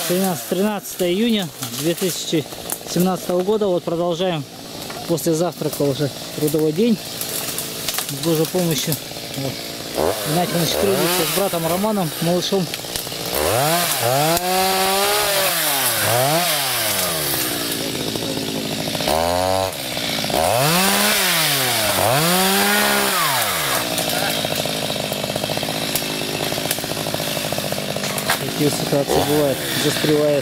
13 июня 2017 года. Вот продолжаем после завтрака уже трудовой день. С Божьей помощью. Вот. Игнатий Иванович трудится с братом Романом, малышом. Такие ситуации бывают, застревает.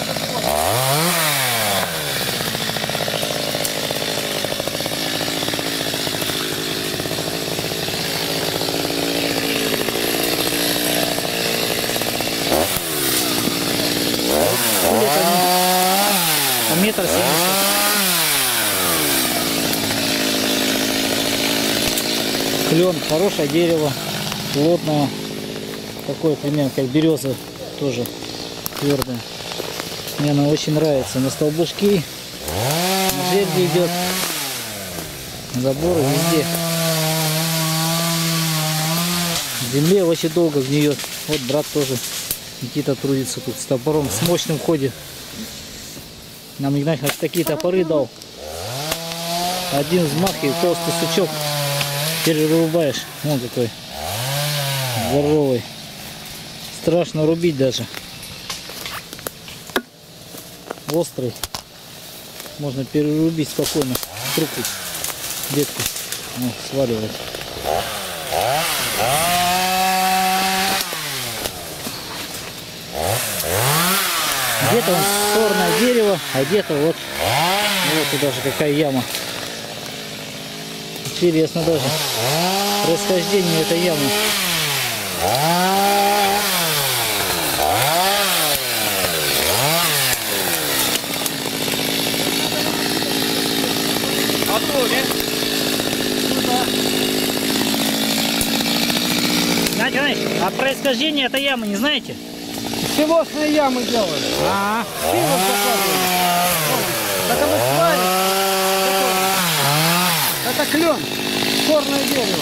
Метр 70. Клен, хорошее дерево, плотное, такое примерно как береза, тоже твердое. Мне она очень нравится. На столбушки, на жерди идет, заборы везде. В земле очень долго гниет. Вот брат тоже, Никита, трудится тут с топором, с мощным ходит. Нам Игнатий такие топоры дал. Один взмах и толстый сучок перерубаешь. Вон какой здоровый. Страшно рубить даже. Острый. Можно перерубить спокойно. Трубку, ветку. Вот, сваливать. Где-то он сорное дерево, а где-то вот и даже какая яма. Интересно даже происхождение этой ямы. Игнатий Иванович, а происхождение этой ямы не знаете? Силосные ямы делали. Силос закладывали. Это мы сварим. Это клен. Черное дерево.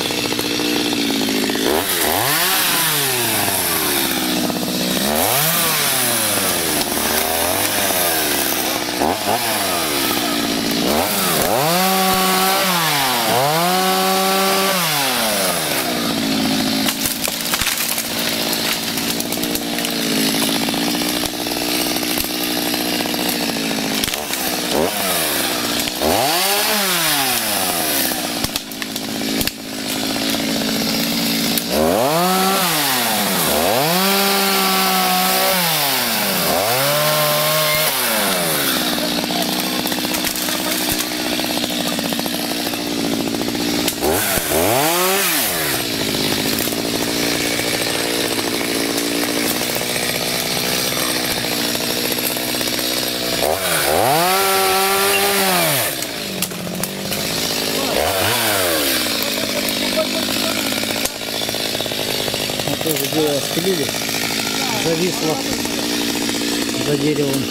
Тоже дерево спилили, зависло за деревом.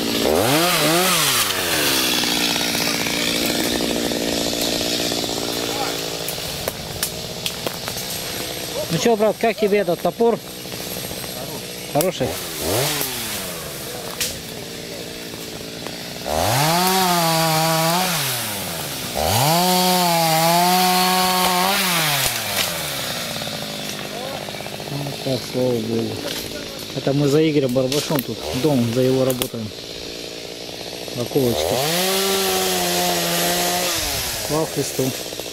Ну что, брат, как тебе этот топор? Хороший? Так, слава Богу. Это мы за Игорем Барбашом тут, дом, за его работаем. Оковочка. Слава Христу.